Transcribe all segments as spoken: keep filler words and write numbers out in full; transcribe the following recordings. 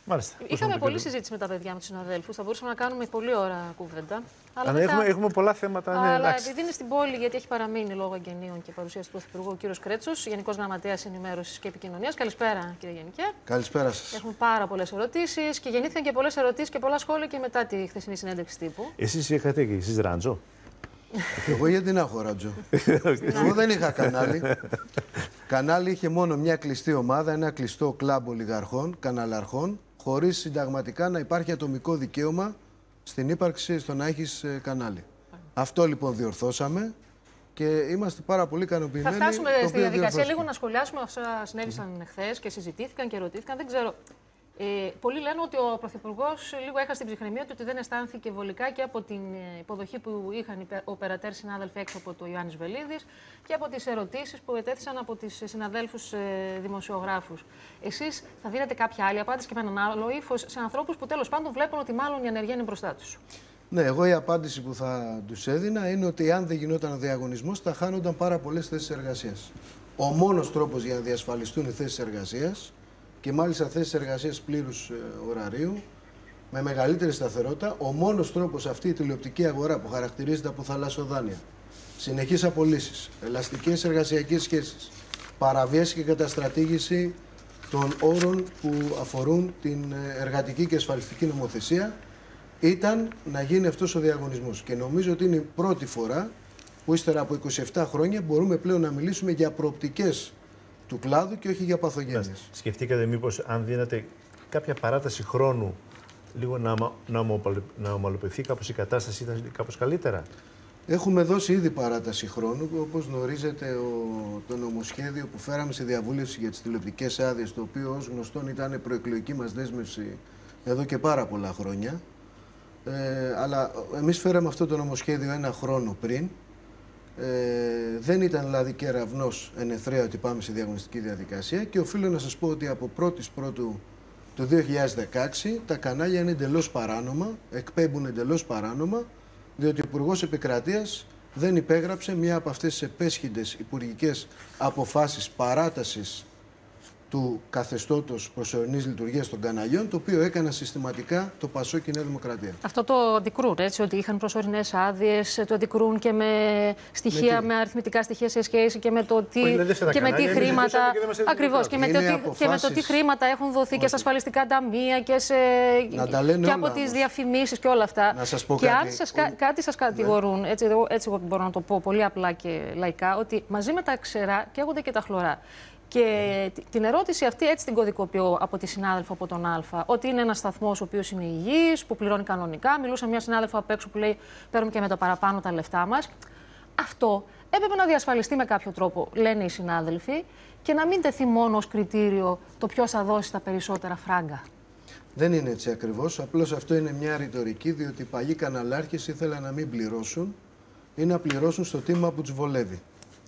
Μάλιστα. Είχαμε πολλή συζήτηση με τα παιδιά, με τους συναδέλφους. Θα μπορούσαμε να κάνουμε πολλή ώρα κουβέντα. Αλλά μετά... έχουμε, έχουμε πολλά θέματα. Αλλά ναι, επειδή είναι στην πόλη, γιατί έχει παραμείνει λόγω εγγενείων και παρουσία του Πρωθυπουργού, ο κύριος Κρέτσος, Γενικός Γραμματέας Ενημέρωσης και Επικοινωνίας. Καλησπέρα, κύριε Γενικέ. Καλησπέρα σας. Έχουμε πάρα πολλές ερωτήσεις και γεννήθηκαν και πολλές ερωτήσεις και πολλά σχόλια και μετά τη χθεσινή συνέντευξη τύπου. Εσείς είχατε και εσείς ράντζο? Εγώ γιατί να έχω ράντζο? Εγώ δεν είχα κανάλι. Κανάλι είχε μόνο μια κλειστή ομάδα, ένα κλειστό κλαμπ ολιγαρχών, καναλαρχών, χωρίς συνταγματικά να υπάρχει ατομικό δικαίωμα στην ύπαρξη στο να έχεις κανάλι. Αυτό λοιπόν διορθώσαμε και είμαστε πάρα πολύ ικανοποιημένοι. Θα φτάσουμε στη διαδικασία λίγο να σχολιάσουμε όσα συνέβησαν χθες και συζητήθηκαν και ερωτήθηκαν. Δεν ξέρω. Ε, πολλοί λένε ότι ο Πρωθυπουργός λίγο έχασε την ψυχραιμία του, ότι δεν αισθάνθηκε βολικά και από την υποδοχή που είχαν οι οπερατέρ συνάδελφοι έξω από το Ιωάννης Βελίδης και από τις ερωτήσεις που ετέθησαν από τις συναδέλφους ε, δημοσιογράφους. Εσείς θα δίνετε κάποια άλλη απάντηση και με έναν άλλο ύφος σε ανθρώπους που τέλος πάντων βλέπουν ότι μάλλον η ανεργία είναι μπροστά τους? Ναι, εγώ η απάντηση που θα τους έδινα είναι ότι αν δεν γινόταν ο διαγωνισμός θα χάνονταν πάρα πολλές θέσεις εργασίας. Ο μόνος τρόπος για να διασφαλιστούν οι θέσεις εργασίας, και μάλιστα θέσεις εργασίας πλήρους ε, ωραρίου, με μεγαλύτερη σταθερότητα, ο μόνος τρόπος αυτή η τηλεοπτική αγορά που χαρακτηρίζεται από θαλασσοδάνεια, συνεχείς απολύσεις, ελαστικές εργασιακές σχέσεις, παραβίαση και καταστρατήγηση των όρων που αφορούν την εργατική και ασφαλιστική νομοθεσία, ήταν να γίνει αυτός ο διαγωνισμός. Και νομίζω ότι είναι η πρώτη φορά που ύστερα από είκοσι επτά χρόνια μπορούμε πλέον να μιλήσουμε για προοπτικές του κλάδου και όχι για παθογένειες. Σκεφτήκατε μήπως αν δίνατε κάποια παράταση χρόνου λίγο να, να, να ομαλοποιηθεί κάπως η κατάσταση, ήταν κάπως καλύτερα? Έχουμε δώσει ήδη παράταση χρόνου. Όπως γνωρίζετε, ο, το νομοσχέδιο που φέραμε σε διαβούλευση για τις τηλεοπτικές άδειες, το οποίο ως γνωστόν ήταν προεκλογική μας δέσμευση εδώ και πάρα πολλά χρόνια. Ε, αλλά εμείς φέραμε αυτό το νομοσχέδιο ένα χρόνο πριν. Ε, δεν ήταν δηλαδή κεραυνός εν αιθρέα ότι πάμε σε διαγωνιστική διαδικασία και οφείλω να σας πω ότι από πρώτης Πρώτου του δύο χιλιάδες δεκαέξι τα κανάλια είναι εντελώς παράνομα, εκπέμπουν εντελώς παράνομα, διότι ο Υπουργός Επικρατείας δεν υπέγραψε μια από αυτές τις επέσχυντες υπουργικές αποφάσεις παράτασης του καθεστώτος προσωρινής λειτουργίας των καναλιών, το οποίο έκανα συστηματικά το Πασόκ και η Νέα Δημοκρατία. Αυτό το αντικρούν, έτσι, ότι είχαν προσωρινές άδειες, το αντικρούν και με στοιχεία, με, τι... με αριθμητικά στοιχεία σε σχέση και με το τι, και με τι χρήματα. Ακριβώς, και, και, αποφάσεις... και με το τι χρήματα έχουν δοθεί Όχι. και στα ασφαλιστικά ταμεία και, σε... και από τις διαφημίσεις και όλα αυτά. Να σας πω και κάτι. αν σας, Ο... κάτι σας κατηγορούν, έτσι, έτσι εγώ μπορώ να το πω πολύ απλά και λαϊκά, ότι μαζί με τα ξερά καίγονται και τα χλωρά. Και την ερώτηση αυτή έτσι την κωδικοποιώ από τη συνάδελφο από τον Α, ότι είναι ένας σταθμός ο οποίος είναι υγιής, που πληρώνει κανονικά. Μιλούσα μια συνάδελφο απ' έξω που λέει: παίρνουμε και με το παραπάνω τα λεφτά μας. Αυτό έπρεπε να διασφαλιστεί με κάποιο τρόπο, λένε οι συνάδελφοι, και να μην τεθεί μόνο ως κριτήριο το ποιος θα δώσει τα περισσότερα φράγκα. Δεν είναι έτσι ακριβώς. Απλώς αυτό είναι μια ρητορική, διότι οι παλιοί καναλάρχες ήθελαν να μην πληρώσουν ή να πληρώσουν στο τίμημα που τους βολεύει.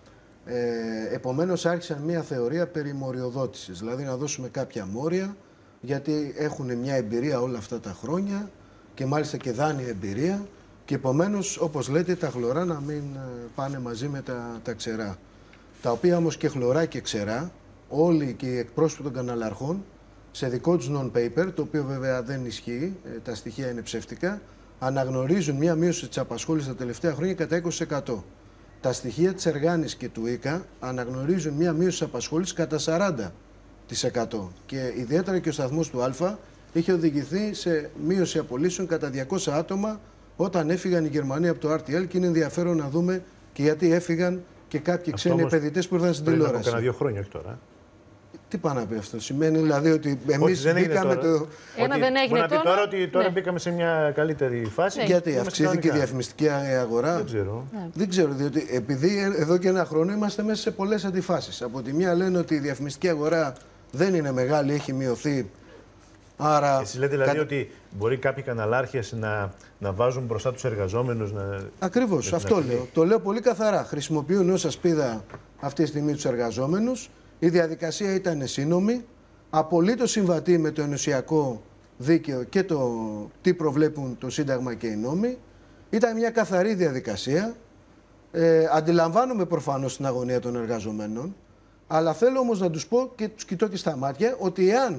Ε, επομένως άρχισαν μια θεωρία περί μοριοδότησης, δηλαδή να δώσουμε κάποια μόρια, γιατί έχουν μια εμπειρία όλα αυτά τα χρόνια και μάλιστα και δάνεια εμπειρία, και επομένως, όπως λέτε, τα χλωρά να μην πάνε μαζί με τα, τα ξερά. Τα οποία όμως και χλωρά και ξερά, όλοι και οι εκπρόσωποι των καναλαρχών, σε δικό τους non-paper, το οποίο βέβαια δεν ισχύει, τα στοιχεία είναι ψεύτικα, αναγνωρίζουν μια μείωση της απασχόλησης τα τελευταία χρόνια κατά είκοσι τοις εκατό. Τα στοιχεία της Εργάνης και του ΙΚΑ αναγνωρίζουν μια μείωση της απασχόλησης κατά σαράντα τοις εκατό. Και ιδιαίτερα και ο σταθμός του Α είχε οδηγηθεί σε μείωση απολύσεων κατά διακόσια άτομα όταν έφυγαν οι Γερμανοί από το αρ τι ελ, και είναι ενδιαφέρον να δούμε και γιατί έφυγαν και κάποιοι αυτό ξένοι επενδυτές που ήρθαν στην τηλεόραση. Από κανένα δύο χρόνια, όχι τώρα. Τι πάει να πει αυτό? Σημαίνει δηλαδή ότι εμείς μπήκαμε το. Ένα δεν έγινε τώρα. τώρα. τώρα ότι τώρα ναι. μπήκαμε σε μια καλύτερη φάση. Ναι. Γιατί αυξήθηκε η διαφημιστική αγορά? Δεν ξέρω. Ναι. Δεν ξέρω, διότι επειδή εδώ και ένα χρόνο είμαστε μέσα σε πολλές αντιφάσεις. Από τη μία λένε ότι η διαφημιστική αγορά δεν είναι μεγάλη, έχει μειωθεί. Άρα. Εσείς λέτε δηλαδή κα... ότι μπορεί κάποιοι καναλάρχες να, να βάζουν μπροστά τους εργαζόμενους. Να... Ακριβώς, αυτό να... λέω. Το λέω πολύ καθαρά. Χρησιμοποιούν ως ασπίδα αυτή τη στιγμή τους εργαζόμενους. Η διαδικασία ήταν σύνομη, απολύτως συμβατή με το ενωσιακό δίκαιο και το τι προβλέπουν το Σύνταγμα και οι νόμοι. Ήταν μια καθαρή διαδικασία. Ε, αντιλαμβάνομαι προφανώς την αγωνία των εργαζομένων, αλλά θέλω όμως να τους πω και τους κοιτώ και στα μάτια ότι εάν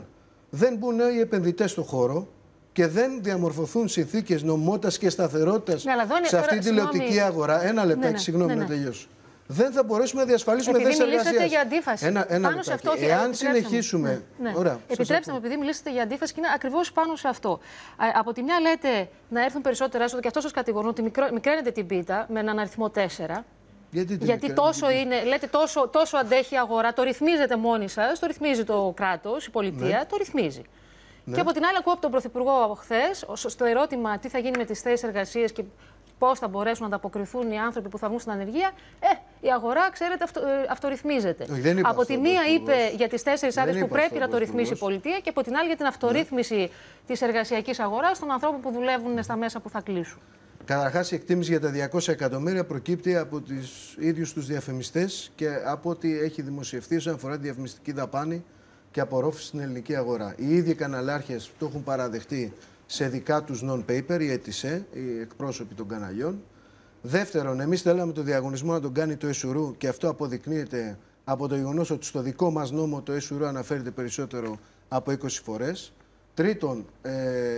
δεν μπουν νέοι επενδυτές στο χώρο και δεν διαμορφωθούν συνθήκες νομιμότητας και σταθερότητας ναι, σε αυτή τη τηλεοπτική αγορά. Ένα λεπτάκι, ναι, ναι, συγγνώμη, ναι, ναι. να τελειώσω. Δεν θα μπορέσουμε να διασφαλίσουμε θέσεις εργασίας. Επειδή μιλήσατε για αντίφαση. Ένα, ένα πάνω σε αυτό, Εάν συνεχίσουμε. Ναι, ναι. Ωραία, επιτρέψτε μου, επειδή μιλήσατε για αντίφαση, και είναι ακριβώς πάνω σε αυτό. Από τη μια λέτε να έρθουν περισσότερα έσοδα, και αυτό σας κατηγορούν ότι μικραίνετε την πίτα με έναν αριθμό τέσσερα. Γιατί, Γιατί τόσο είναι, λέτε, τόσο, τόσο αντέχει η αγορά, το ρυθμίζετε μόνοι σας, το ρυθμίζει το κράτος, η πολιτεία, ναι. το ρυθμίζει. Ναι. Και από την άλλη, ακούω από τον Πρωθυπουργό χθες, στο ερώτημα τι θα γίνει με τις θέσεις εργασίας και πώς θα μπορέσουν να ανταποκριθούν οι άνθρωποι που θα βγουν στην ανεργία, ε, η αγορά, ξέρετε, αυτο, ε, αυτορυθμίζεται. Όχι, από τη μία είπε για τις τέσσερις άδειες που πρέπει να το ρυθμίσει Πρωθυπουργός. η πολιτεία και από την άλλη για την αυτορύθμιση ναι. της εργασιακής αγοράς των ανθρώπων που δουλεύουν στα μέσα που θα κλείσουν. Καταρχάς, η εκτίμηση για τα διακόσια εκατομμύρια προκύπτει από τους ίδιους τους διαφημιστές και από ό,τι έχει δημοσιευθεί όσον αφορά τη διαφημιστική δαπάνη και απορρόφηση στην ελληνική αγορά. Οι ίδιοι καναλάρχες το έχουν παραδεχτεί σε δικά τους non-paper, η ΕΤΙΣΕ, οι εκπρόσωποι των καναλιών. Δεύτερον, εμείς θέλαμε το διαγωνισμό να τον κάνει το ΕΣΟΥΡΟΥ και αυτό αποδεικνύεται από το γεγονός ότι στο δικό μας νόμο το ΕΣΟΥΡΟΥ αναφέρεται περισσότερο από είκοσι φορές. Τρίτον, ε,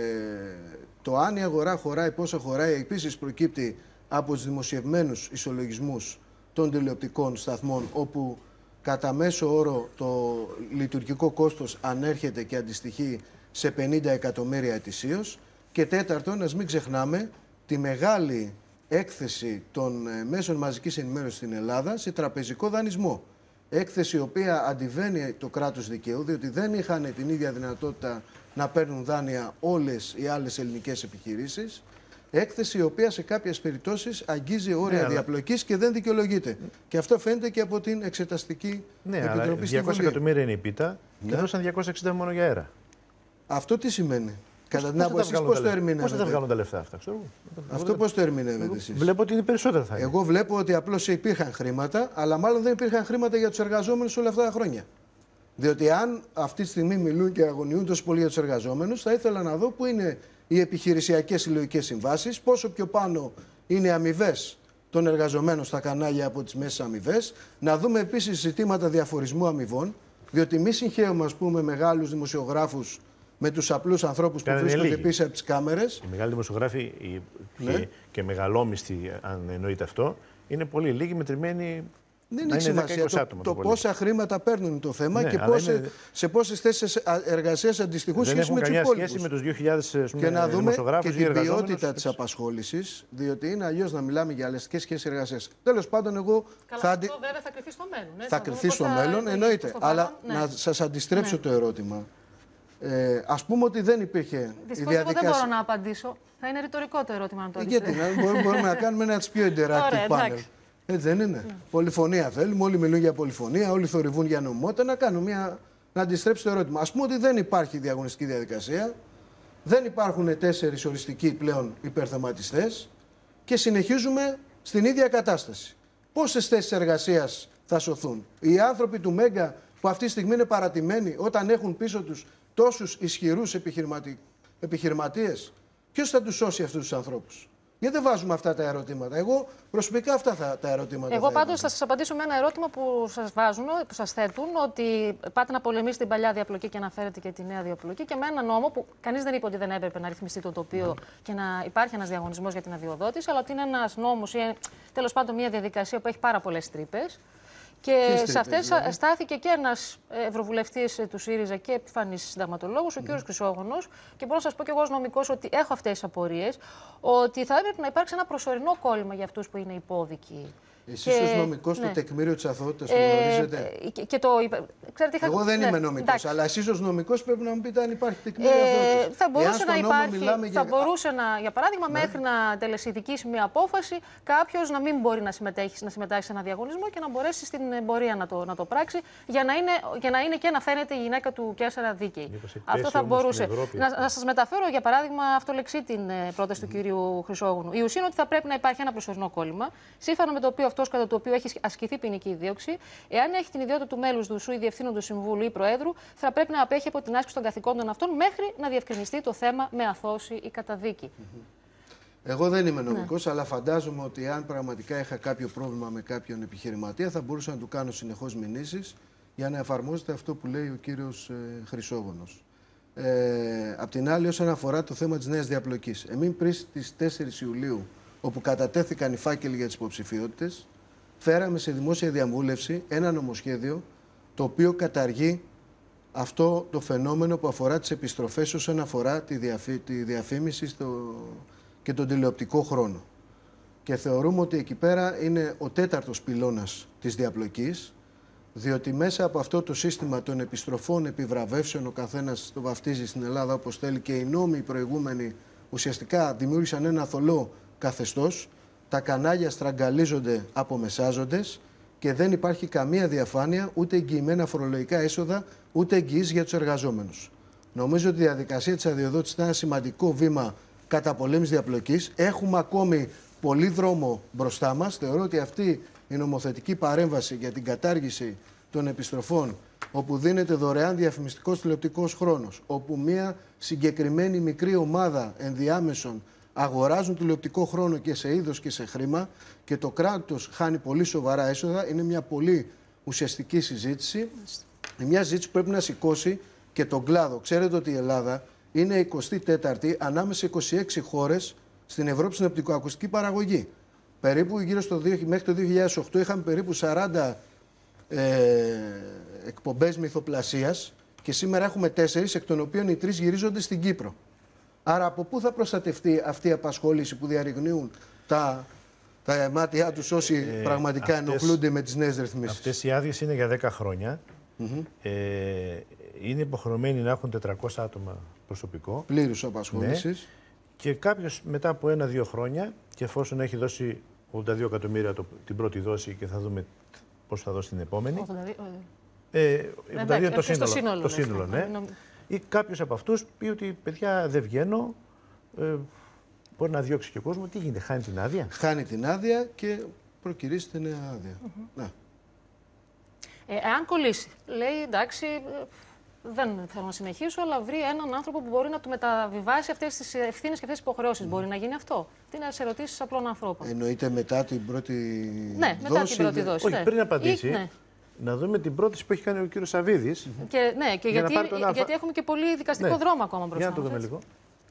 το αν η αγορά χωράει, πόσα χωράει, επίσης προκύπτει από τους δημοσιευμένους ισολογισμούς των τηλεοπτικών σταθμών, όπου κατά μέσο όρο το λειτουργικό κόστος ανέρχεται και αντιστοιχεί σε πενήντα εκατομμύρια ετησίως. Και τέταρτον, ας μην ξεχνάμε τη μεγάλη έκθεση των μέσων μαζικής ενημέρωσης στην Ελλάδα σε τραπεζικό δανεισμό. Έκθεση η οποία αντιβαίνει το κράτος δικαίου, διότι δεν είχαν την ίδια δυνατότητα να παίρνουν δάνεια όλες οι άλλες ελληνικές επιχειρήσεις. Έκθεση η οποία σε κάποιες περιπτώσεις αγγίζει όρια ναι, διαπλοκής αλλά... και δεν δικαιολογείται. Και αυτό φαίνεται και από την Εξεταστική ναι, Επιτροπή αλλά στη Βουλή. διακόσια εκατομμύρια είναι η πίτα ναι. και δώσαν διακόσια εξήντα μόνο για αέρα. Αυτό τι σημαίνει? Κατά την άποψή σας, πώς το ερμηνεύετε? Πώς θα τα βγάλουν τα λεφτά αυτά, ξέρω. Αυτό πώς το ερμηνεύετε εσείς? Βλέπω ότι είναι περισσότερα θα είναι. Εγώ βλέπω ότι απλώς υπήρχαν χρήματα, αλλά μάλλον δεν υπήρχαν χρήματα για τους εργαζόμενους όλα αυτά τα χρόνια. Διότι αν αυτή τη στιγμή μιλούν και αγωνιούν τόσο πολύ για τους εργαζόμενους, θα ήθελα να δω πού είναι οι επιχειρησιακές συλλογικές συμβάσεις, πόσο πιο πάνω είναι οι αμοιβές των εργαζομένων στα κανάλια από τις μέσες αμοιβές. Να δούμε επίσης ζητήματα διαφορισμού αμοιβών, διότι μη συγχαίουμε, ας πούμε, μεγάλους δημοσιογράφους με τους απλούς ανθρώπους που βρίσκονται πίσω από τις κάμερες. Οι μεγάλοι δημοσιογράφοι οι... ναι. και, και μεγαλόμιστοι, αν εννοείται αυτό, είναι πολύ λίγοι μετρημένοι. Δεν έχει σημασία το, άτομα, το, το πόσα χρήματα παίρνουν το θέμα ναι, και πόσε, είναι... σε πόσες θέσεις εργασίας αντιστοιχούν σχέση με τους υπόλοιπους. Δεν έχουν καμία σχέση με τους δύο χιλιάδες και να δούμε και την ποιότητα της της απασχόλησης, διότι είναι αλλιώς να μιλάμε για αλεστικές σχέσεις εργασίας. Τέλος πάντων, εγώ Καλά, θα... αυτό βέβαια θα κρυφθεί στο μέλλον. Έτσι, θα κρυφθεί στο μέλλον, εννοείται. Αλλά ναι. να σας αντιστρέψω ναι. το ερώτημα. Ε, ας πούμε ότι δεν υπήρχε. Δυστυχώς διαδικασία... εγώ δεν μπορώ να απαντήσω. Θα είναι ρητορικό το ερώτημα να το αντιστρέψω. Γιατί, μπορούμε, μπορούμε να κάνουμε ένα από τις πιο interactive panel. Έτσι δεν είναι? Ναι. Πολυφωνία θέλουμε, όλοι μιλούν για πολυφωνία, όλοι θορυβούν για νομιμότητα. Να κάνω μια. Να αντιστρέψω το ερώτημα. Ας πούμε ότι δεν υπάρχει διαγωνιστική διαδικασία, δεν υπάρχουν τέσσερις οριστικοί πλέον υπερθεματιστές και συνεχίζουμε στην ίδια κατάσταση. Πόσες θέσεις εργασίας θα σωθούν? Οι άνθρωποι του Μέγκα που αυτή τη στιγμή είναι παρατημένοι όταν έχουν πίσω τους τόσους ισχυρούς επιχειρηματι... επιχειρηματίες, ποιος θα τους σώσει αυτούς τους ανθρώπους? Γιατί δεν βάζουμε αυτά τα ερωτήματα? Εγώ προσωπικά αυτά θα, τα ερωτήματα. Εγώ θα πάντως θα σας απαντήσω με ένα ερώτημα που σας βάζουν, που σας θέτουν, ότι πάτε να πολεμήσετε την παλιά διαπλοκή και να φέρετε και τη νέα διαπλοκή, και με ένα νόμο που κανείς δεν είπε ότι δεν έπρεπε να ρυθμιστεί το τοπίο mm. και να υπάρχει ένας διαγωνισμός για την αδειοδότηση, αλλά ότι είναι ένας νόμος ή τέλος πάντων μια διαδικασία που έχει πάρα πολλές τρύπες. Και σε αυτές δηλαδή στάθηκε και ένας ευρωβουλευτής του ΣΥΡΙΖΑ και επιφανής συνταγματολόγος, ο mm. κ. Χρυσόγονος. Και μπορώ να σας πω και εγώ ως νομικός ότι έχω αυτές τις απορίες, ότι θα έπρεπε να υπάρξει ένα προσωρινό κόλλημα για αυτούς που είναι υπόδικοι. Εσείς ως νομικός ναι. το τεκμήριο της αθωότητας το ε, γνωρίζετε? Και, και το, ξέρετε, είχα... Εγώ δεν ναι, είμαι νομικός, εντάξει. αλλά εσείς ως νομικός πρέπει να μου πείτε αν υπάρχει τεκμήριο ε, αθωότητας. Θα μπορούσε να υπάρχει, για... θα μπορούσε να, για παράδειγμα, ναι. μέχρι να τελεσιδικήσει μια απόφαση, κάποιος να μην μπορεί να συμμετέχει, να συμμετάσχει σε ένα διαγωνισμό και να μπορέσει στην πορεία να το, να το πράξει, για να, είναι, για να είναι και να φαίνεται η γυναίκα του Κέσσαρα δίκαιη. Αυτό θα μπορούσε. Να, να σας μεταφέρω, για παράδειγμα, αυτολεξή την πρόταση του κυρίου Χρυσόγονου. Η ουσία είναι ότι θα πρέπει να υπάρχει ένα προσωρινό κόλλημα, σύμφωνα με το οποίο αυτός κατά το οποίο έχει ασκηθεί ποινική δίωξη, εάν έχει την ιδιότητα του μέλους του ή διευθύνοντο συμβούλου ή προέδρου, θα πρέπει να απέχει από την άσκηση των καθηκόντων αυτών μέχρι να διευκρινιστεί το θέμα με αθώωση ή καταδίκη. Εγώ δεν είμαι νομικός, ναι. αλλά φαντάζομαι ότι αν πραγματικά είχα κάποιο πρόβλημα με κάποιον επιχειρηματία, θα μπορούσα να του κάνω συνεχώς μηνύσεις για να εφαρμόζεται αυτό που λέει ο κύριος ε, Χρυσόγονος. Ε, απ' την άλλη, όσον αφορά το θέμα της νέας διαπλοκής. Εμείς πριν τις τέσσερις Ιουλίου, όπου κατατέθηκαν οι φάκελοι για τις υποψηφιότητες, φέραμε σε δημόσια διαβούλευση ένα νομοσχέδιο το οποίο καταργεί αυτό το φαινόμενο που αφορά τις επιστροφές όσον αφορά τη, διαφή, τη διαφήμιση στο, και τον τηλεοπτικό χρόνο. Και θεωρούμε ότι εκεί πέρα είναι ο τέταρτος πυλώνας της διαπλοκής, διότι μέσα από αυτό το σύστημα των επιστροφών επιβραβεύσεων, ο καθένας το βαφτίζει στην Ελλάδα όπως θέλει, και οι νόμοι οι προηγούμενοι ουσιαστικά δημιούργησαν ένα θολό καθεστώς, τα κανάλια στραγγαλίζονται από μεσάζοντες και δεν υπάρχει καμία διαφάνεια, ούτε εγγυημένα φορολογικά έσοδα, ούτε εγγυήσεις για τους εργαζόμενους. Νομίζω ότι η διαδικασία της αδειοδότησης ήταν ένα σημαντικό βήμα καταπολέμησης διαπλοκής. Έχουμε ακόμη πολύ δρόμο μπροστά μας. Θεωρώ ότι αυτή η νομοθετική παρέμβαση για την κατάργηση των επιστροφών, όπου δίνεται δωρεάν διαφημιστικός τηλεοπτικός χρόνος, όπου μια συγκεκριμένη μικρή ομάδα ενδιάμεσων αγοράζουν τηλεοπτικό χρόνο και σε είδος και σε χρήμα και το κράτος χάνει πολύ σοβαρά έσοδα, είναι μια πολύ ουσιαστική συζήτηση. Μια συζήτηση που πρέπει να σηκώσει και τον κλάδο. Ξέρετε ότι η Ελλάδα είναι η εικοστή τέταρτη ανάμεσα σε είκοσι έξι χώρες στην Ευρώπη στην οπτικοακουστική παραγωγή. Περίπου γύρω στο μέχρι το δύο χιλιάδες οκτώ είχαμε περίπου σαράντα ε, εκπομπές μυθοπλασίας και σήμερα έχουμε τέσσερις, εκ των οποίων οι τρεις γυρίζονται στην Κύπρο. Άρα από πού θα προστατευτεί αυτή η απασχόληση που διαρριγνύουν τα, τα μάτια τους όσοι ε, πραγματικά αυτές, ενοχλούνται με τις νέες ρυθμίσεις? Αυτές οι άδειες είναι για δέκα χρόνια. Mm-hmm. ε, είναι υποχρεωμένοι να έχουν τετρακόσια άτομα προσωπικό. Πλήρους απασχόλησης. Ναι. Και κάποιος μετά από ένα-δύο χρόνια, και εφόσον έχει δώσει ογδόντα δύο εκατομμύρια το, την πρώτη δόση και θα δούμε πώς θα δώσει την επόμενη. ογδόντα δύο, ε, ογδόντα δύο το σύνολο, το σύνολο, το σύνολο ναι. ναι. Ή κάποιος από αυτούς πει ότι παιδιά δεν βγαίνω, ε, μπορεί να διώξει και ο κόσμο. Τι γίνεται, χάνει την άδεια? Χάνει την άδεια και προκυρήσει νέα άδεια. Mm-hmm. Να. Ε, εάν κολλήσει, λέει εντάξει, δεν θέλω να συνεχίσω, αλλά βρει έναν άνθρωπο που μπορεί να του μεταβιβάσει αυτές τις ευθύνες και αυτές τις υποχρεώσεις. Mm. Μπορεί να γίνει αυτό? Τι είναι σε ερωτήσεις απλών ανθρώπων. Εννοείται μετά την πρώτη ναι, δόση? μετά την πρώτη δόση. Όχι, ναι. πριν απαντήσει, Ή, ναι. να δούμε την πρόταση που έχει κάνει ο κύριος Σαββίδης. Mm-hmm. Και, ναι, και για γιατί, γιατί έχουμε και πολύ δικαστικό ναι. δρόμο ακόμα μπροστά. Για να το δούμε λίγο.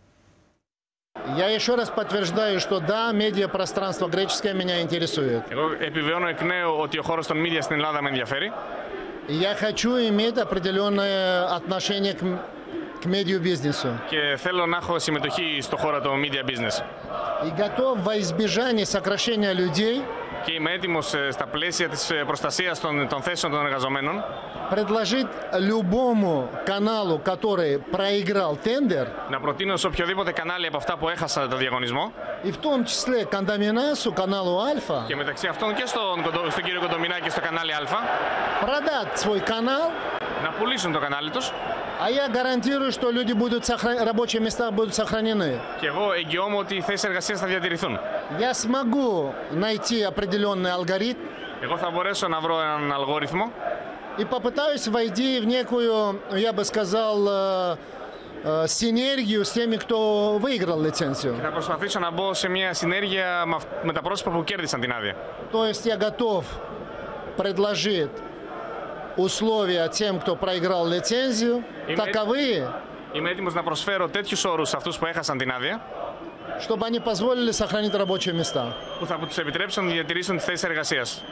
Я еще раз подтверждаю, что да, медиапространство греческое меня интересует. Εγώ επιβεβαιώνω εκ νέου ότι ο χώρος των media στην Ελλάδα με ενδιαφέρει. Я хочу иметь определенное отношение к, к медиабизнесу. Και θέλω να έχω συμμετοχή στο χώρο του media business. И готов во избежание сокращения людей. Και είμαι έτοιμος στα πλαίσια της προστασίας των, των θέσεων των εργαζομένων предложить любому каналу, который проиграл тендер, να προτείνω σε οποιοδήποτε κανάλι από αυτά που έχασα το διαγωνισμό, и в том числе Кондоминасу, каналу Альфа, και μεταξύ αυτών και στον, στον κύριο Κοντομινά και στο κανάλι Α, продать свой канал, να πουλήσουν το κανάλι τους. А я гарантирую, что люди будут сохран... рабочие места будут сохранены. Και εγώ εγγυώμαι ότι οι θέσεις εργασίας θα διατηρηθούν. Я смогу найти определенный алгоритм. Εγώ θα μπορέσω να βρω έναν αλγόριθμο. И попытаюсь войти в некую, я бы сказал, синергию с теми, кто выиграл лицензию. Και θα προσπαθήσω να μπω σε μια συνέργεια με τα πρόσωπα που κέρδισαν την άδεια. То есть я готов предложить условия тем, кто проиграл лицензию, είμαι таковые, είμαι έτοιμος να προσφέρω τέτοιους όρους σε αυτούς που έχασαν την άδεια, чтобы они позволили сохранить рабочие места. που θα τους επιτρέψουν να διατηρήσουν τις θέσεις εργασίας.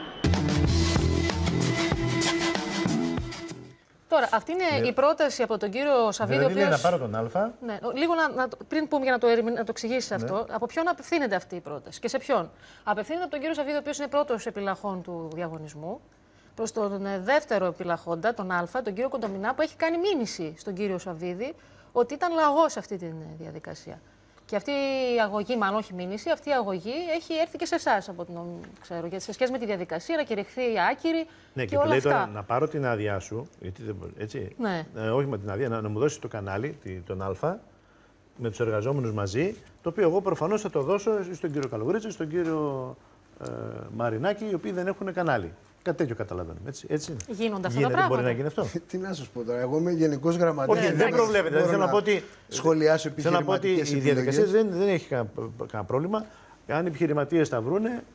Τώρα, αυτή είναι ναι. η πρόταση από τον κύριο Σαββίδη. Δηλαδή, οποίος... να πάρω τον Α. Ναι, λίγο να, να, πριν πούμε για να το, να το εξηγήσει αυτό, ναι. από ποιον απευθύνεται αυτή η πρόταση και σε ποιον? Απευθύνεται από τον κύριο Σαββίδη, ο οποίος είναι πρώτος επιλαχών του διαγωνισμού, προς τον δεύτερο επιλαχόντα, τον Α, τον κύριο Κοντομινά, που έχει κάνει μήνυση στον κύριο Σαββίδη ότι ήταν λαγός αυτή τη διαδικασία. Και αυτή η αγωγή, μάλλον όχι μήνυση, αυτή η αγωγή έχει έρθει και σε εσάς, από ό,τι ξέρω, γιατί σε σχέση με τη διαδικασία να κηρυχθεί άκυρη. Ναι, και, και όλα λέει αυτά. Τώρα να πάρω την άδειά σου, γιατί δεν μπορεί, έτσι, ναι. ε, όχι με την άδεια, να, να μου δώσει το κανάλι, τον Α, με τους εργαζόμενους μαζί, το οποίο εγώ προφανώς θα το δώσω στον κύριο Καλογρίτση, στον κύριο ε, Μαρινάκη, οι οποίοι δεν έχουν κανάλι. Κάτι τέτοιο καταλαβαίνουμε. Έτσι, έτσι. Γίνονται αυτά Γίνεται, τα πράγματα. Μπορεί να γίνει αυτό. Τι να σας πω τώρα, εγώ είμαι γενικός γραμματέας. Όχι, δεν προβλέπεται. Θέλω θέλω να πω ότι, σχολιάσω επιχειρηματικές η διαδικασία δεν, δεν έχει κανένα πρόβλημα. Αν οι επιχειρηματίες τα βρούνε,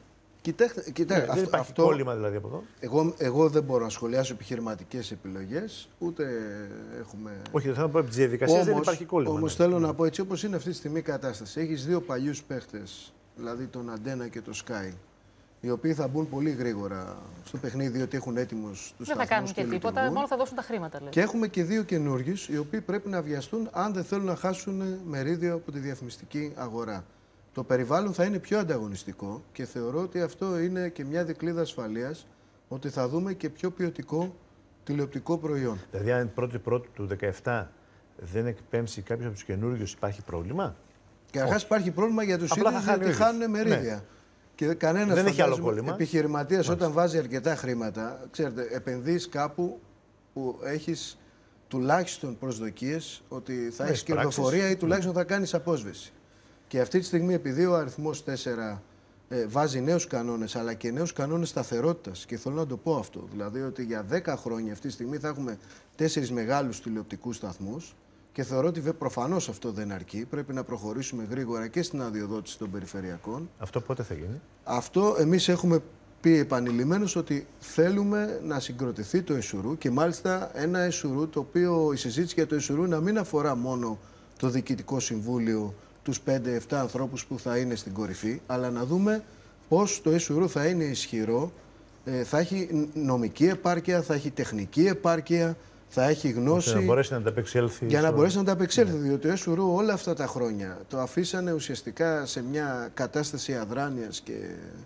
Κοιτάξτε, κοιτάξτε, ναι, αυτό, δεν υπάρχει αυτό, κόλλημα δηλαδή από εδώ. Εγώ, εγώ δεν μπορώ να σχολιάσω επιχειρηματικές επιλογές, ούτε έχουμε... Όχι, δεν θα πω από τις διαδικασίες, δεν υπάρχει κόλλημα. Όμως ναι. θέλω να πω έτσι όπως είναι αυτή τη στιγμή η κατάσταση. Έχεις δύο παλιούς παίχτες, δηλαδή τον Αντένα και τον Sky, οι οποίοι θα μπουν πολύ γρήγορα στο παιχνίδι, διότι έχουν έτοιμους τους σταθμούς. Δεν θα κάνουν και, και τίποτα, λειτουργούν. μόνο θα δώσουν τα χρήματα. Λέει. Και έχουμε και δύο καινούργιους, οι οποίοι πρέπει να βιαστούν αν δεν θέλουν να χάσουν μερίδιο από τη διαφημιστική αγορά. Το περιβάλλον θα είναι πιο ανταγωνιστικό και θεωρώ ότι αυτό είναι και μια δικλείδα ασφαλείας, ότι θα δούμε και πιο ποιοτικό τηλεοπτικό προϊόν. Δηλαδή, αν πρώτη πρώτη του δεκαεπτά δεν εκπέμψει κάποιος από τους καινούργιους, υπάρχει πρόβλημα. Καταρχάς υπάρχει πρόβλημα για τους ίδιους γιατί χάνουν μερίδια. Ναι. Και κανένας επιχειρηματίας όταν βάζει αρκετά χρήματα, ξέρετε, επενδύεις κάπου που έχεις τουλάχιστον προσδοκίες ότι θα έχεις κερδοφορία ή τουλάχιστον θα κάνεις απόσβεση. Και αυτή τη στιγμή, επειδή ο αριθμός τέσσερα ε, βάζει νέους κανόνες, αλλά και νέους κανόνες σταθερότητας, και θέλω να το πω αυτό, δηλαδή ότι για δέκα χρόνια αυτή τη στιγμή θα έχουμε τέσσερις μεγάλους τηλεοπτικούς σταθμούς, και θεωρώ ότι προφανώς αυτό δεν αρκεί. Πρέπει να προχωρήσουμε γρήγορα και στην αδειοδότηση των περιφερειακών. Αυτό πότε θα γίνει? Αυτό εμείς έχουμε πει επανειλημμένως ότι θέλουμε να συγκροτηθεί το ΕΣΟΥΡΟΥ, και μάλιστα ένα ΕΣΟΥΡΟΥ το οποίο η συζήτηση για το ΕΣΟΥΡΟΥ να μην αφορά μόνο το Διοικητικό Συμβούλιο, τους πέντε εφτά ανθρώπους που θα είναι στην κορυφή, αλλά να δούμε πώς το ΕΣΟΥΡΟΥ θα είναι ισχυρό, θα έχει νομική επάρκεια, θα έχει τεχνική επάρκεια, θα έχει γνώση. Για να μπορέσει να ανταπεξέλθει. Για να μπορέσει να ανταπεξέλθει, ναι. Διότι το ΕΣΟΥΡΟΥ όλα αυτά τα χρόνια το αφήσανε ουσιαστικά σε μια κατάσταση αδράνειας και,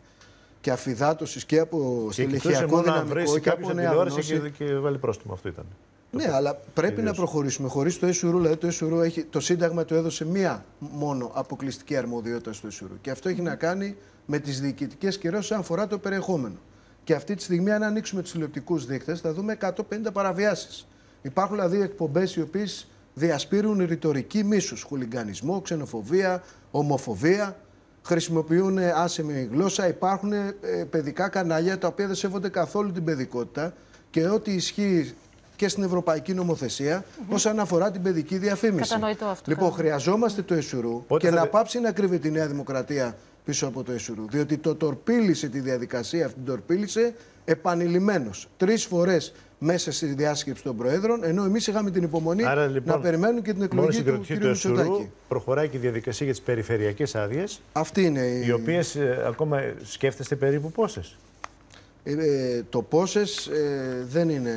και αφυδάτωσης και από στελεχειακό δυναμικό και από νέα γνώση. Και, και βάλει πρόστιμο, αυτό ήταν. Ναι, το αλλά πρέπει ιδίως. να προχωρήσουμε. Χωρίς το ΕΣΟΥΡΟΥ, δηλαδή το ΕΣΟΥΡΟΥ έχει, το Σύνταγμα του έδωσε μία μόνο αποκλειστική αρμοδιότητα στο ΕΣΟΥΡΟΥ. Και αυτό έχει να κάνει με τις διοικητικές κυρώσεις, αν αφορά το περιεχόμενο. Και αυτή τη στιγμή, αν ανοίξουμε τους τηλεοπτικούς δείκτες, θα δούμε εκατόν πενήντα παραβιάσεις. Υπάρχουν δηλαδή εκπομπές οι οποίες διασπείρουν ρητορική μίσους, χουλιγκανισμό, ξενοφοβία, ομοφοβία, χρησιμοποιούν άσεμη γλώσσα. Υπάρχουν ε, παιδικά κανάλια τα οποία δεν σέβονται καθόλου την παιδικότητα και ό,τι ισχύει και στην ευρωπαϊκή νομοθεσία mm-hmm. όσον αφορά την παιδική διαφήμιση. Κατανοητό αυτό. Λοιπόν, καλά. χρειαζόμαστε το ΕΣΟΥΡΟΥ και θα... να πάψει να κρύβει τη Νέα Δημοκρατία πίσω από το ΕΣΟΥΡΟΥ. Διότι το τορπίλησε τη διαδικασία αυτή, την τορπίλησε επανειλημμένως. Τρεις φορές μέσα στη διάσκεψη των Προέδρων, ενώ εμείς είχαμε την υπομονή Άρα, λοιπόν, να περιμένουν και την εκλογή του κ. Μητσοτάκη. Προχωράει και η διαδικασία για τις περιφερειακές άδειες. Αυτή είναι η... Οι οποίες ε, ακόμα σκέφτεστε περίπου πόσες. Ε, ε, το πόσες ε, δεν είναι...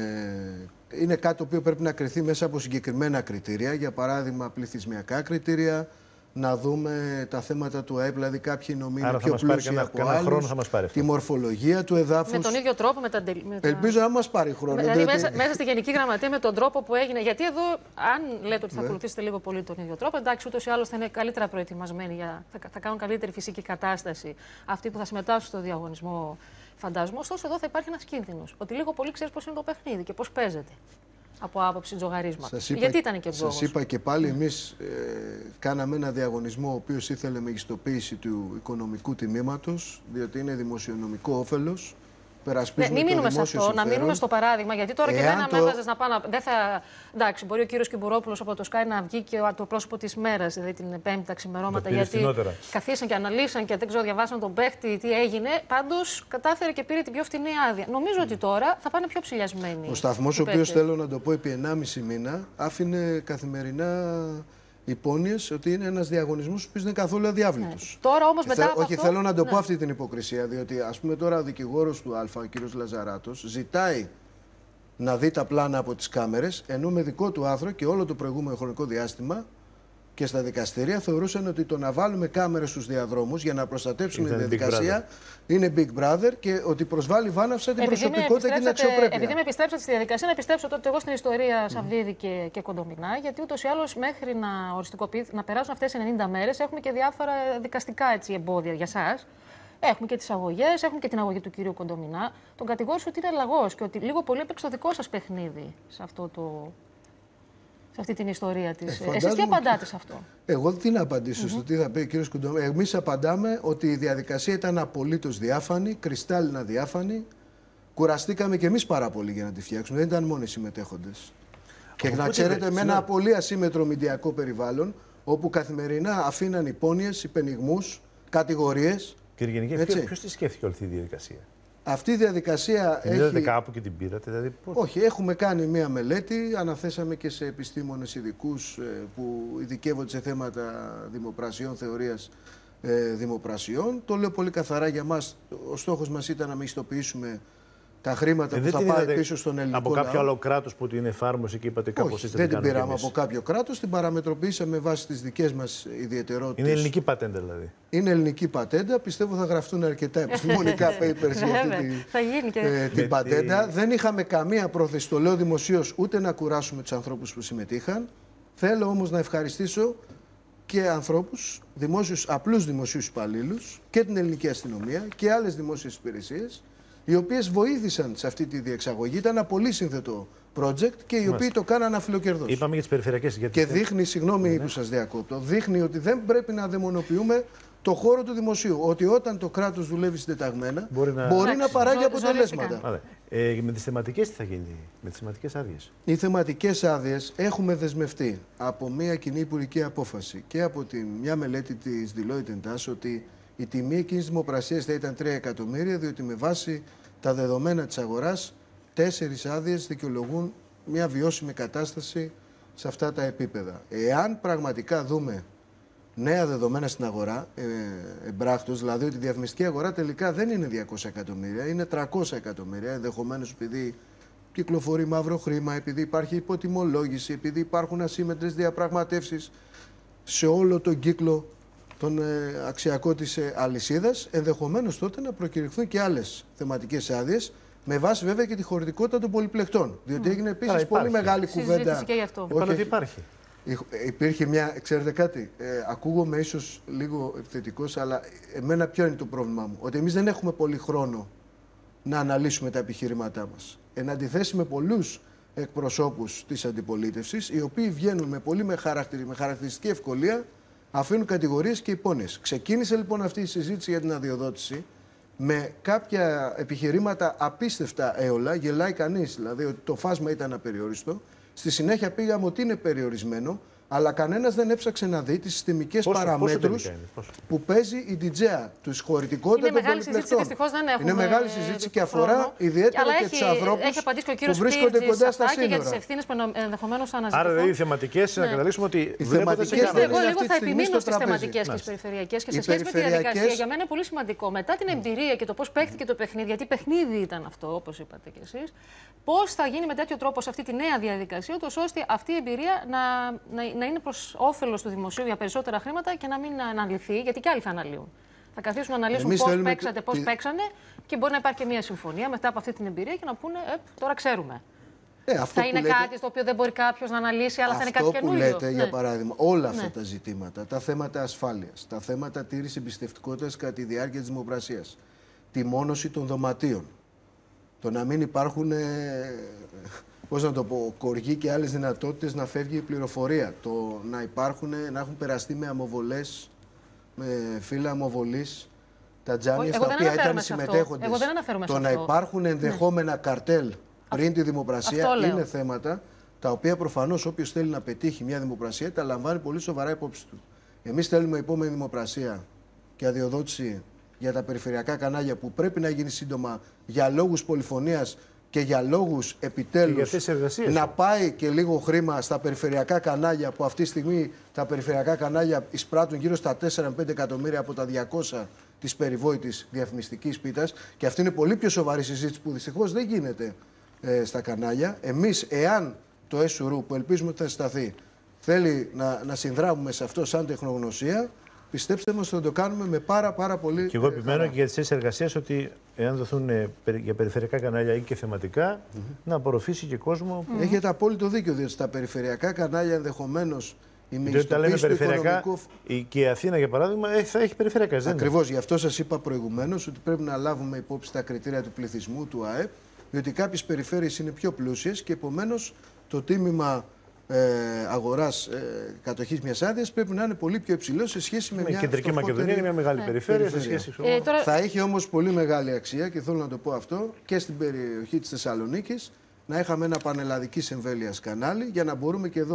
Είναι κάτι το οποίο πρέπει να κριθεί μέσα από συγκεκριμένα κριτήρια. Για παράδειγμα, πληθυσμιακά κριτήρια. Να δούμε τα θέματα του ΑΕΠ, δηλαδή κάποιοι νομοί είναι πιο πλούσιοι από κανένα άλλους, χρόνο θα μας πάρει αυτό. Τη μορφολογία του εδάφους. Με τον ίδιο τρόπο, με τα... Με τα... Ελπίζω να μας πάρει χρόνο. Δηλαδή διότι... μέσα, μέσα στη Γενική Γραμματεία με τον τρόπο που έγινε. Γιατί εδώ, αν λέτε ότι θα ναι. ακολουθήσετε λίγο πολύ τον ίδιο τρόπο, εντάξει, ούτως ή άλλως θα είναι καλύτερα προετοιμασμένοι, για... θα, θα κάνουν καλύτερη φυσική κατάσταση αυτοί που θα συμμετάσχουν στο διαγωνισμό, φαντάζομαι. Ωστόσο, εδώ θα υπάρχει ένας κίνδυνος. Ότι λίγο πολύ ξέρεις πώς είναι το παιχνίδι και πώς παίζεται. Από άποψη τζογαρίσματος. Γιατί ήταν και τζόγος. Σας είπα και πάλι, εμείς ε, κάναμε ένα διαγωνισμό ο οποίος ήθελε μεγιστοποίηση του οικονομικού τιμήματος, διότι είναι δημοσιονομικό όφελος. Ναι, μην μείνουμε σε αυτό, συμφέρον. να μείνουμε στο παράδειγμα. Γιατί τώρα Εάν και δεν το... έβαζες να πάνε. Δεν θα... Εντάξει, μπορεί ο κύριος Κυμπουρόπουλος από το Sky να βγει και το πρόσωπο της μέρας, δηλαδή την Πέμπτη τα ξημερώματα. Γιατί φθηνότερα. καθίσαν και αναλύσαν και δεν ξέρω, διαβάσαν τον παίχτη, τι έγινε. Πάντως κατάφερε και πήρε την πιο φτηνή άδεια. Νομίζω mm. ότι τώρα θα πάνε πιο ψηλιασμένοι. Ο σταθμός, ο οποίος θέλω να το πω επί ενάμιση μήνα, άφηνε καθημερινά υπόνοιες ότι είναι ένας διαγωνισμός που είναι καθόλου αδιάβλητος. Ναι. Τώρα όμως μετά. Θε, από όχι, αυτό, θέλω να το ναι. πω αυτή την υποκρισία, διότι ας πούμε τώρα ο δικηγόρος του Α, ο κ. Λαζαράτος, ζητάει να δει τα πλάνα από τις κάμερες, ενώ με δικό του άρθρο και όλο το προηγούμενο χρονικό διάστημα και στα δικαστήρια θεωρούσαν ότι το να βάλουμε κάμερες στους διαδρόμους για να προστατεύσουμε τη διαδικασία είναι Big Brother και ότι προσβάλλει βάναυσα την προσωπικότητα και την αξιοπρέπεια. Επειδή με επιστρέψατε στη διαδικασία, να επιστρέψω τότε εγώ στην ιστορία Σαββίδη και, και Κοντομινά, γιατί ούτως ή άλλως μέχρι να οριστικοποιηθεί, να περάσουν αυτές οι ενενήντα μέρες, έχουμε και διάφορα δικαστικά έτσι, εμπόδια για εσάς. Έχουμε και τις αγωγές, έχουμε και την αγωγή του κυρίου Κοντομινά. Τον κατηγόρησε ότι είναι λαγός και ότι λίγο πολύ έπαιξε το δικό σας παιχνίδι σε αυτό το. Σε αυτή την ιστορία της. Ε, Εσείς τι απαντάτε σε αυτό? Εγώ τι να απαντήσω mm-hmm. στο τι θα πει ο κύριος Κοντομινά. Εμείς απαντάμε ότι η διαδικασία ήταν απολύτως διάφανη, κρυστάλλινα διάφανη. Κουραστήκαμε κι εμείς πάρα πολύ για να τη φτιάξουμε. Δεν ήταν μόνο οι συμμετέχοντες. Και να ξέρετε, με ένα πολύ ασύμετρο μηντιακό περιβάλλον, όπου καθημερινά αφήναν υπόνοιες, υπενιγμούς, κατηγορίες, Κύριε Γενικέ, ποιος τη σκέφτηκε όλη αυτή τη διαδικασία? Αυτή η διαδικασία έχει... Είδατε κάπου και την πήρατε, δηλαδή πώς? Όχι, έχουμε κάνει μία μελέτη, αναθέσαμε και σε επιστήμονες ειδικούς που ειδικεύονται σε θέματα δημοπρασιών, θεωρίας ε, δημοπρασιών. Το λέω πολύ καθαρά για μας, ο στόχος μας ήταν να μεγιστοποιήσουμε τα χρήματα ε, που θα πάει πίσω στον ελληνικό από κάποιο λαό. άλλο κράτος που την εφάρμοσε και είπατε κάπως Όχι, είστε δεν την πήραμε από κάποιο κράτος, την παραμετροποιήσαμε με βάση τις δικές μας ιδιαιτερότητες. Είναι ελληνική πατέντα δηλαδή. Είναι ελληνική πατέντα. Πιστεύω θα γραφτούν αρκετά επιστημονικά papers για αυτή τη, θα γίνει και... ε, την πατέντα. Δεν είχαμε καμία πρόθεση, το λέω δημοσίως, ούτε να κουράσουμε τους ανθρώπους που συμμετείχαν. Θέλω όμως να ευχαριστήσω και ανθρώπους, δημόσιους, απλούς δημοσίους υπαλλήλους και την ελληνική αστυνομία και άλλες δημόσιες υπηρεσίες, οι οποίες βοήθησαν σε αυτή τη διεξαγωγή. Ήταν ένα πολύ σύνθετο project και οι οποίοι Μάλιστα. το κάναν αφιλοκερδός. Είπαμε για τις περιφερειακές. Γιατί και δείχνει, συγγνώμη ναι. που σας διακόπτω, δείχνει ότι δεν πρέπει να δαιμονοποιούμε το χώρο του δημοσίου. Ότι όταν το κράτος δουλεύει συντεταγμένα, μπορεί να, μπορεί να παράγει Ζω, αποτελέσματα. Ε, με τις θεματικές τι θα γίνει, με τις θεματικές άδειες? Οι θεματικές άδειες έχουμε δεσμευτεί από μια κοινή υπουργική απόφαση και από τη, μια μελέτη της Deloitte Task ότι η τιμή εκείνης της δημοπρασίας θα ήταν τρία εκατομμύρια, διότι με βάση τα δεδομένα της αγοράς, τέσσερις άδειες δικαιολογούν μια βιώσιμη κατάσταση σε αυτά τα επίπεδα. Εάν πραγματικά δούμε νέα δεδομένα στην αγορά, ε, εμπράκτος, δηλαδή ότι η διαφημιστική αγορά τελικά δεν είναι διακόσια εκατομμύρια, είναι τριακόσια εκατομμύρια, ενδεχομένως επειδή κυκλοφορεί μαύρο χρήμα, επειδή υπάρχει υποτιμολόγηση, επειδή υπάρχουν ασύμμετρες διαπραγματεύσεις σε όλο τον κύκλο τον ε, αξιακό της ε, αλυσίδας, ενδεχομένως τότε να προκηρυχθούν και άλλες θεματικές άδειες, με βάση βέβαια και τη χωρητικότητα των πολυπλεκτών. Διότι mm. έγινε επίσης πολύ μεγάλη κουβέντα. Και γι' αυτό. Όχι, ότι υπάρχει. Υπήρχε μια, ξέρετε κάτι, ε, ακούγομαι ίσως λίγο επιθετικός, αλλά εμένα ποιο είναι το πρόβλημά μου? Ότι εμείς δεν έχουμε πολύ χρόνο να αναλύσουμε τα επιχειρήματά μας. Εν αντιθέσει με πολλούς εκπροσώπους της αντιπολίτευσης, οι οποίοι βγαίνουν με πολύ με, χαρακτηρι, με χαρακτηριστική ευκολία, αφήνουν κατηγορίες και υπόνοιες. Ξεκίνησε λοιπόν αυτή η συζήτηση για την αδειοδότηση με κάποια επιχειρήματα απίστευτα έολα, γελάει κανείς, δηλαδή ότι το φάσμα ήταν απεριόριστο. Στη συνέχεια πήγαμε ότι είναι περιορισμένο, αλλά κανένας δεν έψαξε να δει τις συστημικές πόσο, παραμέτρους πόσο πόσο. που παίζει η ντιτζέα, τους χωρητικότητα των πολυπλεκτών. Είναι μεγάλη συζήτηση και αφορά ιδιαίτερα και τους ανθρώπους που βρίσκονται κοντά στα σύνορα. Και για τις ευθύνες που ενδεχομένως θα αναζητηθούν. Άρα, δηλαδή, οι θεματικές, να καταλήξουμε ότι οι θεματικές δεν εγώ λίγο θα επιμείνω στις θεματικές και τις περιφερειακές. Και σε σχέση με τη διαδικασία, για μένα είναι πολύ σημαντικό. Μετά την εμπειρία και το πώς παίχτηκε το παιχνίδι, γιατί παιχνίδι ήταν αυτό, όπως είπατε κι εσείς, πώς θα γίνει με τέτοιο τρόπο σε αυτή τη νέα διαδικασία, ώστε αυτή η εμπειρία να, να, να είναι προς όφελος του δημοσίου για περισσότερα χρήματα και να μην αναλυθεί, γιατί και άλλοι θα αναλύουν. Θα καθίσουν να αναλύσουν πώς παίξατε, πώς τη... παίξανε και μπορεί να υπάρχει και μια συμφωνία μετά από αυτή την εμπειρία και να πούνε, ε, τώρα ξέρουμε. Ε, αυτό θα είναι λέτε... κάτι στο οποίο δεν μπορεί κάποιος να αναλύσει, αλλά αυτό θα είναι κάτι καινούριο. Αυτό που λέτε, ναι. για παράδειγμα, όλα αυτά ναι. τα ζητήματα, τα θέματα ασφάλειας, τα θέματα τήρησης εμπιστευτικότητας κατά τη διάρκεια της δημοπρασίας, τη μόνωση των δωματίων, το να μην υπάρχουν. Ε, πώς να το πω, κοργοί και άλλες δυνατότητες να φεύγει η πληροφορία. Το να υπάρχουν, να έχουν περαστεί με αμοβολές, με φύλλα αμοβολής, τα τζάμια στα οποία ήταν συμμετέχοντες. Εγώ δεν αναφέρομαι το σε να αυτό. υπάρχουν ενδεχόμενα ναι. καρτέλ πριν τη δημοπρασία είναι θέματα τα οποία προφανώς όποιος θέλει να πετύχει μια δημοπρασία τα λαμβάνει πολύ σοβαρά υπόψη του. Εμείς θέλουμε επόμενη δημοπρασία και αδειοδότηση για τα περιφερειακά κανάλια που πρέπει να γίνει σύντομα για λόγους πολυφωνίας και για λόγους επιτέλους για να πάει και λίγο χρήμα στα περιφερειακά κανάλια, που αυτή τη στιγμή τα περιφερειακά κανάλια εισπράττουν γύρω στα τέσσερα με πέντε εκατομμύρια από τα διακόσια της περιβόητης διαφημιστικής πίτας, και αυτή είναι πολύ πιο σοβαρή συζήτηση που δυστυχώς δεν γίνεται ε, στα κανάλια. Εμείς, εάν το ΕΣΟΥΡΟΥ, που ελπίζουμε ότι θα σταθεί, θέλει να, να συνδράμουμε σε αυτό σαν τεχνογνωσία, πιστέψτε μας ότι θα το κάνουμε με πάρα πάρα πολύ. Και εγώ επιμένω ε, και για τις θέσεις εργασίας ότι εάν δοθούν ε, για περιφερειακά κανάλια ή και θεματικά, mm-hmm. να απορροφήσει και κόσμο. Mm-hmm. Έχετε απόλυτο δίκιο, διότι στα περιφερειακά κανάλια ενδεχομένως η μεγιστοποίηση του λέμε περιφερειακά, οικονομικού... και η Αθήνα για παράδειγμα θα έχει περιφερειακά. Ακριβώς, γι' αυτό σας είπα προηγουμένως ότι πρέπει να λάβουμε υπόψη τα κριτήρια του πληθυσμού, του ΑΕΠ, διότι κάποιες περιφέρειες είναι πιο πλούσιες και επομένως το τίμημα Ε, αγοράς ε, κατοχής μιας άδειας πρέπει να είναι πολύ πιο υψηλό σε σχέση με, με μια Κεντρική Μακεδονία είναι μια μεγάλη ναι. περιφέρεια. περιφέρεια. Σε σχέση... Ε, τώρα... Θα έχει όμως πολύ μεγάλη αξία, και θέλω να το πω αυτό, και στην περιοχή της Θεσσαλονίκης να είχαμε ένα πανελλαδικής εμβέλειας κανάλι, για να μπορούμε και εδώ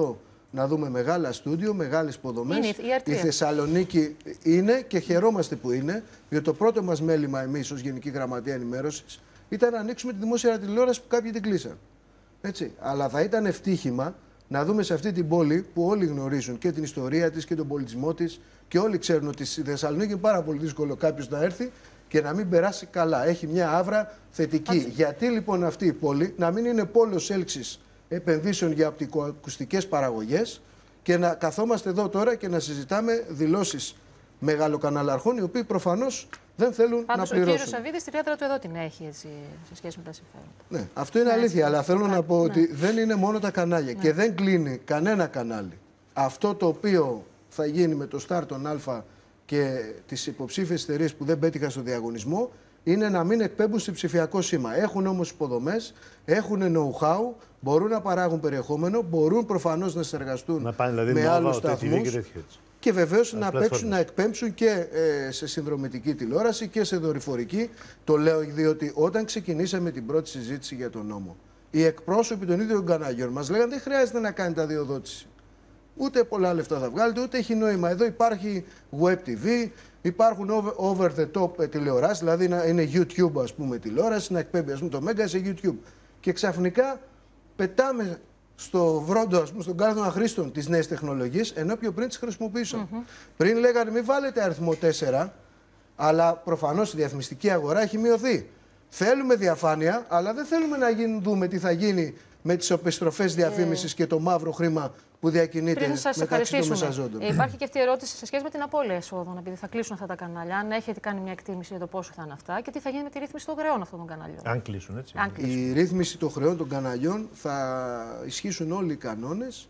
να δούμε μεγάλα στούντιο, μεγάλες υποδομές. Είναι η, η Θεσσαλονίκη είναι και χαιρόμαστε που είναι, διότι το πρώτο μας μέλημα εμείς ως Γενική Γραμματεία Ενημέρωσης ήταν να ανοίξουμε τη δημόσια τηλεόραση που κάποιοι την κλείσαν. Έτσι. Αλλά θα ήταν ευτύχημα να δούμε σε αυτή την πόλη που όλοι γνωρίζουν και την ιστορία της και τον πολιτισμό της και όλοι ξέρουν ότι στη Θεσσαλονίκη είναι πάρα πολύ δύσκολο κάποιος να έρθει και να μην περάσει καλά. Έχει μια άβρα θετική. Άξι. Γιατί λοιπόν αυτή η πόλη να μην είναι πόλος έλξης επενδύσεων για οπτικοακουστικές παραγωγές και να καθόμαστε εδώ τώρα και να συζητάμε δηλώσεις μεγαλοκαναλαρχών οι οποίοι προφανώς δεν θέλουν Πάντως, να πληρώσουν. Ο κύριος Σαββίδης τη ρέτρα του εδώ την έχει έτσι, σε σχέση με τα συμφέροντα. Ναι, αυτό είναι ναι, αλήθεια, αλλά θέλω να πω ναι. ότι δεν είναι μόνο τα κανάλια ναι. και δεν κλείνει κανένα κανάλι. Αυτό το οποίο θα γίνει με το Σταρ, τον Α και τις υποψήφιες εταιρείες που δεν πέτυχαν στο διαγωνισμό είναι να μην εκπέμπουν σε ψηφιακό σήμα. Έχουν όμως υποδομές, έχουν know-how, μπορούν να παράγουν περιεχόμενο, μπορούν προφανώς να συνεργαστούν να πάνε, δηλαδή, με άλλους σταθμούς και, και βεβαίως να, παίξουν, να εκπέμψουν και ε, σε συνδρομητική τηλεόραση και σε δορυφορική. Το λέω διότι όταν ξεκινήσαμε την πρώτη συζήτηση για τον νόμο, οι εκπρόσωποι των ίδιων καναλιών μας λέγανε δεν χρειάζεται να κάνετε αδειοδότηση. Ούτε πολλά λεφτά θα βγάλετε, ούτε έχει νόημα. Εδώ υπάρχει Web τι βι, υπάρχουν over the top τηλεοράσεις, δηλαδή είναι YouTube ας πούμε τηλεόραση, να εκπέμπει ας πούμε το Μέγκα σε YouTube. Και ξαφνικά πετάμε στο βρόντο, ας πούμε, στον κάρδο αχρήστων τις νέες τεχνολογίες, ενώ πιο πριν τις χρησιμοποιήσαμε. Mm-hmm. Πριν λέγανε μην βάλετε αριθμό τέσσερα, αλλά προφανώς η διαφημιστική αγορά έχει μειωθεί. Θέλουμε διαφάνεια, αλλά δεν θέλουμε να γίνει, δούμε τι θα γίνει με τις επιστροφές διαφήμισης yeah. και το μαύρο χρήμα που διακινείται μεταξύ των μεσαζόντων. Ε, υπάρχει και αυτή η ερώτηση σε σχέση με την απώλεια εσόδων, επειδή θα κλείσουν αυτά τα κανάλια. Αν έχετε κάνει μια εκτίμηση για το πόσο θα είναι αυτά και τι θα γίνει με τη ρύθμιση των χρεών αυτών των καναλιών. Αν κλείσουν, έτσι. Αν κλείσουν. Η ρύθμιση των χρεών των καναλιών θα ισχύσουν όλοι οι κανόνες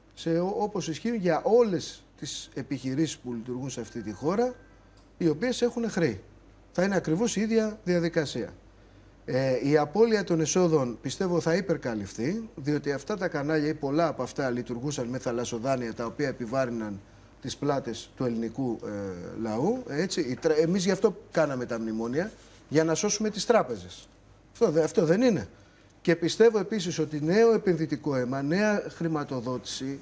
όπως ισχύουν για όλες τις επιχειρήσεις που λειτουργούν σε αυτή τη χώρα, οι οποίες έχουν χρέη. Θα είναι ακριβώς η ίδια διαδικασία. Ε, η απώλεια των εσόδων πιστεύω θα υπερκαλυφθεί, διότι αυτά τα κανάλια ή πολλά από αυτά λειτουργούσαν με θαλασσοδάνεια τα οποία επιβάρυναν τις πλάτες του ελληνικού ε, λαού. Έτσι. Εμείς γι' αυτό κάναμε τα μνημόνια, για να σώσουμε τις τράπεζες. Αυτό, αυτό δεν είναι. Και πιστεύω επίσης ότι νέο επενδυτικό αίμα, νέα χρηματοδότηση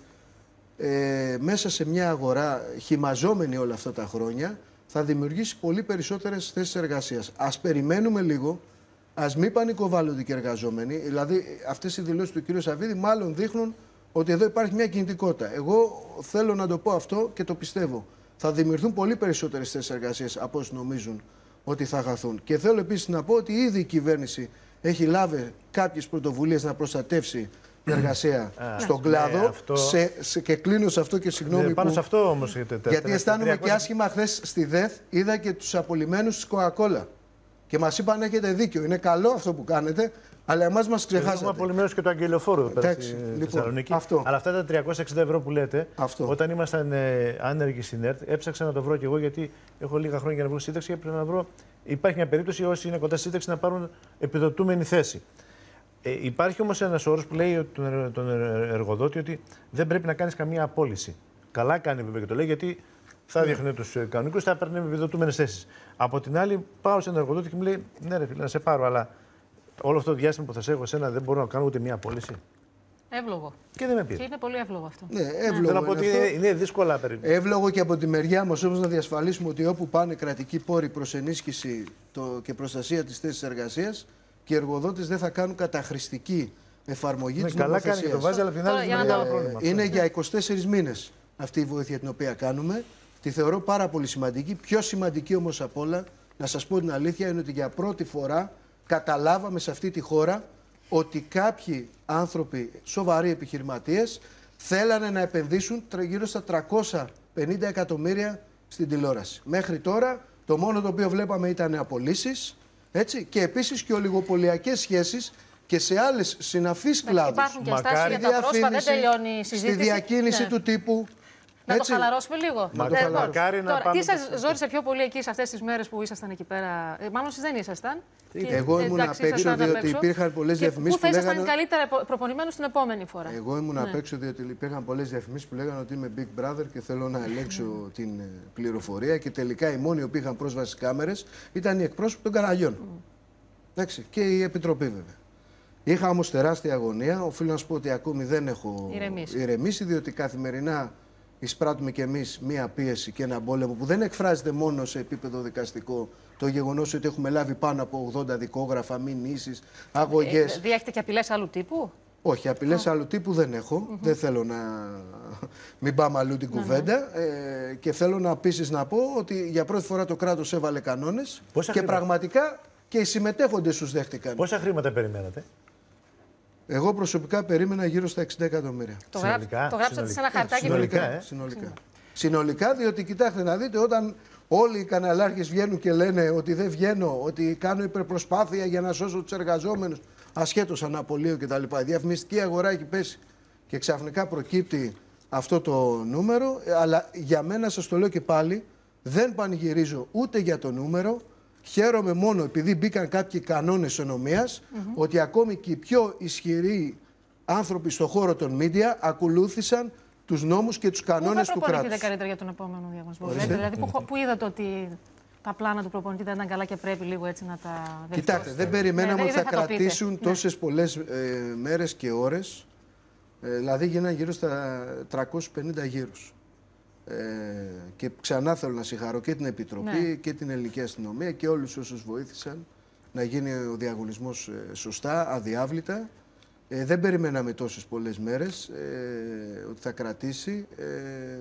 ε, μέσα σε μια αγορά χυμαζόμενη όλα αυτά τα χρόνια θα δημιουργήσει πολύ περισσότερες θέσεις εργασίας. Ας περιμένουμε λίγο. Ας μην πανικοβάλλονται και οι εργαζόμενοι. Δηλαδή, αυτές οι δηλώσεις του κ. Σαββίδη μάλλον δείχνουν ότι εδώ υπάρχει μια κινητικότητα. Εγώ θέλω να το πω αυτό και το πιστεύω. Θα δημιουργηθούν πολύ περισσότερες θέσεις εργασίας από όσοι νομίζουν ότι θα χαθούν. Και θέλω επίσης να πω ότι ήδη η κυβέρνηση έχει λάβει κάποιες πρωτοβουλίες να προστατεύσει την εργασία στον κλάδο. Ναι, αυτό... σε, σε, και κλείνω σε αυτό και συγγνώμη. Ναι, πάνω που... σε αυτό όμως. Γιατί αισθάνομαι και άσχημα χθες στη ΔΕΘ. Είδα και τους απολυμμένους της Coca-Cola. Και μας είπαν έχετε δίκιο. Είναι καλό αυτό που κάνετε, αλλά εμάς μας ξεχάσατε. Έχουμε απολυμμένους και το αγγελοφόρο εδώ πέρα στη λοιπόν, Θεσσαλονίκη. Αυτό. Αλλά αυτά τα τριακόσια εξήντα ευρώ που λέτε, αυτό. Όταν ήμασταν ε, άνεργοι στην ΕΡΤ, έψαξα να το βρω κι εγώ γιατί έχω λίγα χρόνια για να βρω σύνταξη και πρέπει να βρω. Υπάρχει μια περίπτωση όσοι είναι κοντά στη σύνταξη να πάρουν επιδοτούμενη θέση. Ε, υπάρχει όμως ένας όρος που λέει τον, τον εργοδότη ότι δεν πρέπει να κάνεις καμία απόλυση. Καλά κάνει βέβαια και το λέει γιατί. Θα διέχνε τους κανονικούς, θα έπαιρνε επιδοτούμενες θέσεις. Από την άλλη, πάω σε έναν εργοδότη και μου λέει: ναι, ρε φίλε, να σε πάρω, αλλά όλο αυτό το διάστημα που θα σε έχω εσένα δεν μπορώ να κάνω ούτε μία απόλυση. Εύλογο. Και δεν με πήρε. Και είναι πολύ εύλογο αυτό. Ναι, εύλογο. Θέλω να πω ότι είναι, είναι δύσκολα περίπτωση. Εύλογο και από τη μεριά μας όμως να διασφαλίσουμε ότι όπου πάνε κρατικοί πόροι προς ενίσχυση το, και προστασία της θέσης εργασίας και οι εργοδότες δεν θα κάνουν καταχρηστική εφαρμογή ναι, της καλά νομοθεσίας. Κάνει και το βάζει, αλλά την άλλη είναι άλλο πρόβλημα. Είναι για είκοσι τέσσερις μήνες αυτή η βοήθεια την οποία κάνουμε. Τη θεωρώ πάρα πολύ σημαντική. Πιο σημαντική όμως απ' όλα, να σας πω την αλήθεια, είναι ότι για πρώτη φορά καταλάβαμε σε αυτή τη χώρα ότι κάποιοι άνθρωποι, σοβαροί επιχειρηματίες, θέλανε να επενδύσουν γύρω στα τριακόσια πενήντα εκατομμύρια στην τηλεόραση. Μέχρι τώρα το μόνο το οποίο βλέπαμε ήταν απολύσεις, έτσι, και επίσης και ολιγοπωλιακές σχέσεις και σε άλλες συναφείς κλάδους. Υπάρχουν και στάσεις για τα πρόσωπα, δεν τελειώνει η συζήτηση. Στη διακίνηση ναι. του τύπου. Να έτσι. το χαλαρώσουμε λίγο. Μα το χαλαροκάρι να πάμε. Τι σας ζόρισε πιο πολύ εκεί σε αυτές τις μέρες που ήσασταν εκεί πέρα? Ε, μάλλον εσείς δεν ήσασταν. Εγώ ήμουν απ' έξω διότι υπήρχαν πολλές διαφημίσεις που λέγανε. Πού θα ήσασταν λέγανε... καλύτερα προπονημένους την επόμενη φορά? Εγώ ήμουν ναι. απ' έξω διότι υπήρχαν πολλές διαφημίσεις που λέγανε ότι είμαι Big Brother και θέλω να ελέγξω mm. την πληροφορία. Και τελικά οι μόνοι που είχαν πρόσβαση στις κάμερες ήταν οι εκπρόσωποι των καναλιών. Mm. Εντάξει, και η Επιτροπή βέβαια. Είχα όμως τεράστια αγωνία. Οφείλω να σου πω ότι ακόμη δεν έχω ηρεμήσει, ηρεμήσει διότι καθημερινά εισπράττουμε κι εμείς μία πίεση και ένα πόλεμο που δεν εκφράζεται μόνο σε επίπεδο δικαστικό. Το γεγονός ότι έχουμε λάβει πάνω από ογδόντα δικόγραφα, μηνύσεις, αγωγές. Ε, Διέχετε και απειλές άλλου τύπου? Όχι, απειλές άλλου τύπου δεν έχω. Mm-hmm. Δεν θέλω να μην πάμε αλλού την κουβέντα. Mm-hmm. Ε, και θέλω να επίσης να πω ότι για πρώτη φορά το κράτος έβαλε κανόνες και χρήματα? πραγματικά και οι συμμετέχοντες τους δέχτηκαν. Πόσα χρήματα περιμένατε? Εγώ προσωπικά περίμενα γύρω στα εξήντα εκατομμύρια. Το, συνολικά, το γράψατε σε ένα χαρτάκι. Συνολικά, ε? συνολικά. Συνολικά, διότι κοιτάξτε να δείτε, όταν όλοι οι καναλάρχες βγαίνουν και λένε ότι δεν βγαίνω, ότι κάνω υπερπροσπάθεια για να σώσω τους εργαζόμενους, ασχέτως αναπολύω κτλ. Η διαφημιστική αγορά έχει πέσει και ξαφνικά προκύπτει αυτό το νούμερο. Αλλά για μένα, σας το λέω και πάλι, δεν πανηγυρίζω ούτε για το νούμερο. Χαίρομαι μόνο επειδή μπήκαν κάποιοι κανόνες ενομίας, mm-hmm. ότι ακόμη και οι πιο ισχυροί άνθρωποι στον χώρο των media ακολούθησαν τους νόμους και τους κανόνες του κράτους. Πού θα προπονηθείτε καλύτερα για τον επόμενο διαγωνισμό? Δηλαδή, που, που είδατε ότι τα πλάνα του προπονητή δεν ήταν καλά και πρέπει λίγο έτσι να τα βελτιώσετε? Κοιτάξτε, δεν περιμέναμε ναι, ότι θα, θα κρατήσουν τόσες ναι. πολλές ε, μέρες και ώρες. Ε, δηλαδή γίνανε γύρω στα τριακόσιους πενήντα γύρους. Ε, και ξανά θέλω να συγχαρώ και την Επιτροπή ναι. και την Ελληνική Αστυνομία και όλους όσους βοήθησαν να γίνει ο διαγωνισμός ε, σωστά, αδιάβλητα. Ε, δεν περιμέναμε τόσες πολλές μέρες ε, ότι θα κρατήσει. Ε,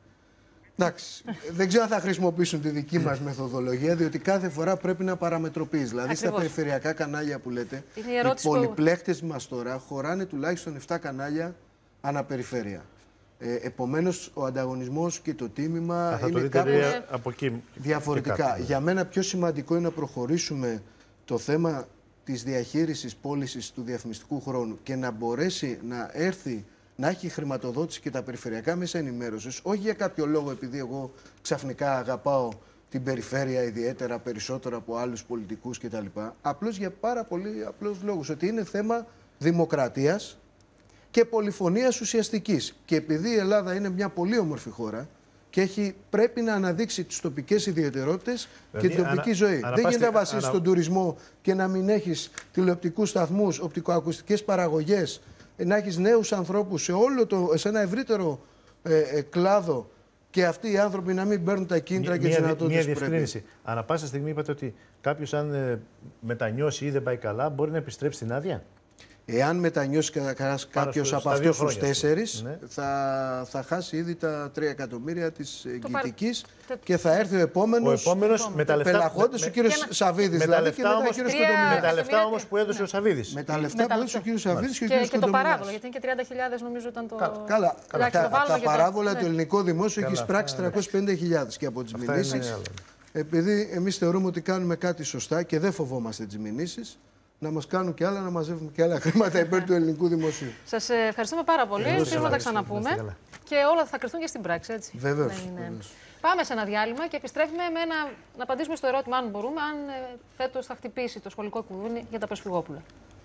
εντάξει, δεν ξέρω αν θα χρησιμοποιήσουν τη δική μας μεθοδολογία, διότι κάθε φορά πρέπει να παραμετροποιείς. Δηλαδή ακριβώς. Στα περιφερειακά κανάλια που λέτε, οι πολυπλέχτες που... μας τώρα χωράνε τουλάχιστον επτά κανάλια αναπεριφέρεια. Ε, επομένως, ο ανταγωνισμός και το τίμημα Α, είναι κάπως από εκεί διαφορετικά. Για μένα πιο σημαντικό είναι να προχωρήσουμε το θέμα της διαχείρισης πώλησης του διαφημιστικού χρόνου και να μπορέσει να έρθει, να έχει χρηματοδότηση και τα περιφερειακά μέσα ενημέρωσης, όχι για κάποιο λόγο επειδή εγώ ξαφνικά αγαπάω την περιφέρεια ιδιαίτερα περισσότερο από άλλους πολιτικούς κτλ. Απλώς για πάρα πολύ απλούς λόγους, ότι είναι θέμα δημοκρατίας και πολυφωνίας ουσιαστικής. Και επειδή η Ελλάδα είναι μια πολύ όμορφη χώρα και έχει, πρέπει να αναδείξει τις τοπικές ιδιαιτερότητες δηλαδή, και την τοπική ανα, ζωή. Δεν γίνεται να βασίσεις ανα... στον τουρισμό και να μην έχεις τηλεοπτικούς σταθμούς, οπτικοακουστικές παραγωγές, να έχεις νέους ανθρώπους σε, όλο το, σε ένα ευρύτερο ε, ε, κλάδο και αυτοί οι άνθρωποι να μην παίρνουν τα κίνητρα μία, και τις δυνατότητες που πρέπει. Μια διευκρίνηση. Ανά πάσα στιγμή είπατε ότι κάποιος αν ε, μετανιώσει ή δεν πάει καλά μπορεί να επιστρέψει την άδεια. Εάν μετανιώσει κάποιος από αυτούς τους τέσσερις, ναι. θα, θα χάσει ήδη τα τρία εκατομμύρια της εγγυητικής και θα έρθει ο επόμενος, ο επόμενος με τα λεφτά, πελαχόντας, με, ο κύριος ένα, Σαββίδης. Με τα δηλαδή, λεφτά, όμως, με τα λεφτά όμως που έδωσε ναι. ο Σαββίδης. Με τα λεφτά που έδωσε ο κύριος Σαββίδης και ο κύριος Κοντομινάς. Και το παράβολο, γιατί είναι και τριάντα χιλιάδες νομίζω ήταν το... Καλά, τα παράβολα το ελληνικό δημόσιο έχει εισπράξει τριακόσιες πενήντα χιλιάδες και από τις μηνύσεις. Επειδή εμείς θεωρούμε ότι κάνουμε κάτι σωστά και δεν φοβόμαστε τις μηνύσεις, να μας κάνουν και άλλα, να μαζεύουμε και άλλα χρήματα υπέρ του ελληνικού δημοσίου. Σας ευχαριστούμε πάρα πολύ. Ελπίζουμε να τα ξαναπούμε. Και όλα θα κρυφθούν και στην πράξη, έτσι. Βεβαίως. Πάμε σε ένα διάλειμμα και επιστρέφουμε με ένα, να απαντήσουμε στο ερώτημα, αν μπορούμε, αν φέτος θα χτυπήσει το σχολικό κουδούνι για τα προσφυγόπουλα.